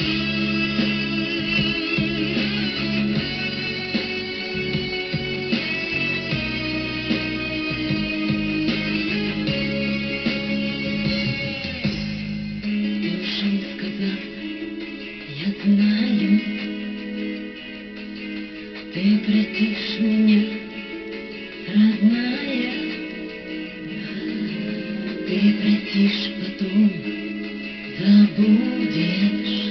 Знаю, ты простишь меня, родная, ты простишь, потом забудешь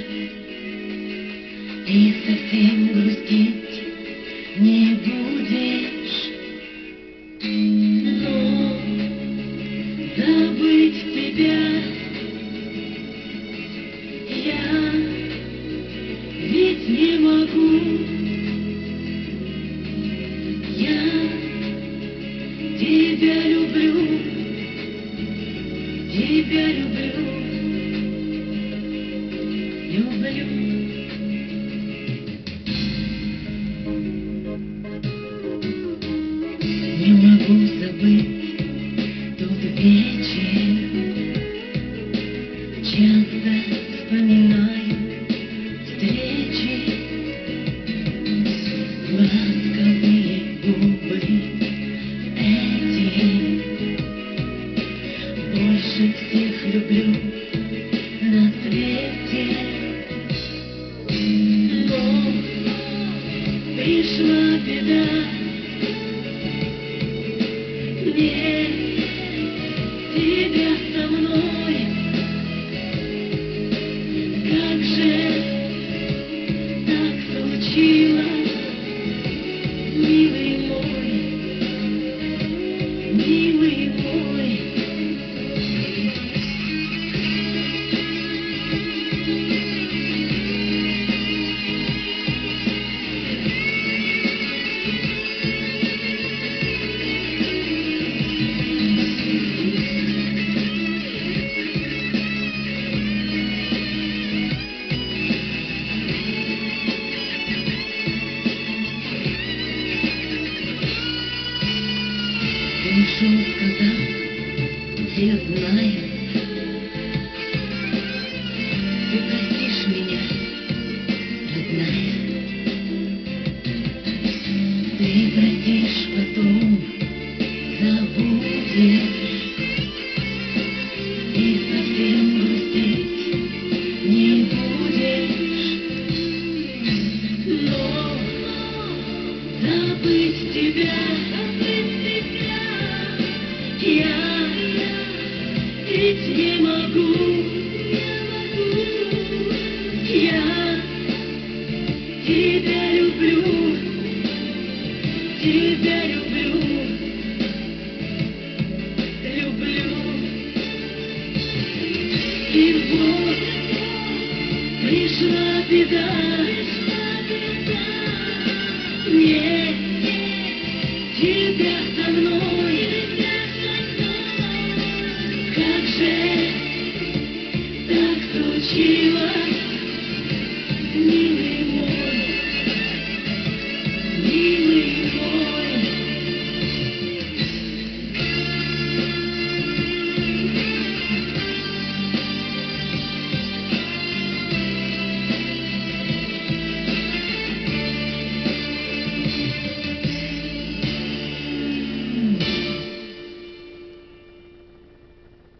и совсем грустить не будешь. Но забыть тебя я ведь не могу. Я тебя люблю, тебя люблю, люблю. Не могу забыть тот вечер, часто вспоминаю встречи, ласковые губы эти. Больше всех люблю на свете. Но пришла беда, нет тебя со мной. Как же так случилось, милый мой, милый мой. Пришел, сказал, я знаю, ты простишь меня, родная. Ты простишь, потом забудешь и совсем грустить не будешь. Но забыть тебя я ведь не могу. Я тебя люблю, тебя люблю, люблю. И вот пришла беда, нет тебя со мной. Как же так случилось?